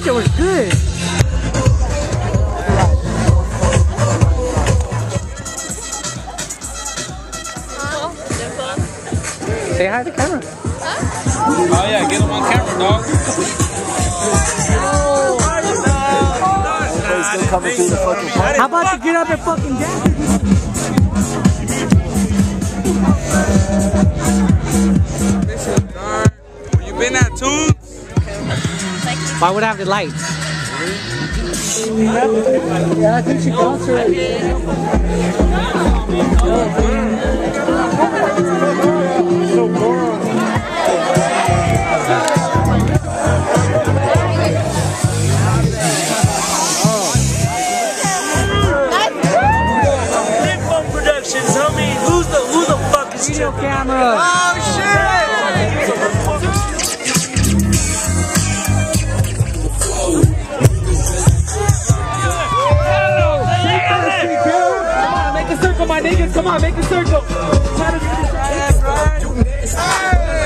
shit was good. Say hi to the camera. Oh yeah, get him on camera, dog. How about you get up and fucking dance? You been at Tunes? Why would I have the lights? Yeah, I think she got Nympho Productions, homie. Who the fuck is video camera? Oh shit! Make a circle, my niggas. Come on, make a circle. Try to do this.